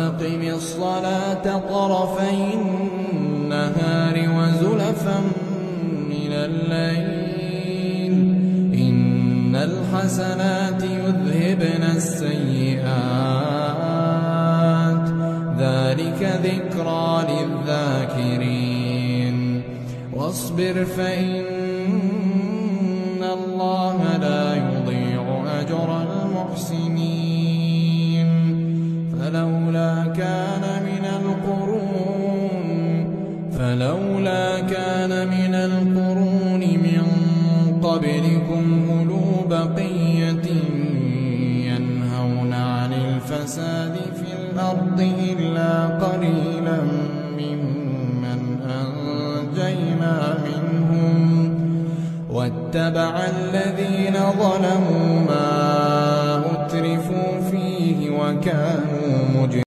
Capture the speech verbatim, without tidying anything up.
وأقم الصلاة طرفي النهار وزلفا من الليل إن الحسنات يذهبن السيئات ذلك ذكرى للذاكرين واصبر فإن الله لا يضيع أجر المحسنين فلولا كان من القرون فلولا كان من القرون من قبلكم أولو بقية ينهون عن الفساد في الأرض إلا قليلا ممن أنجينا منهم واتبع الذين ظلموا ما أترفوا فيه وكانوا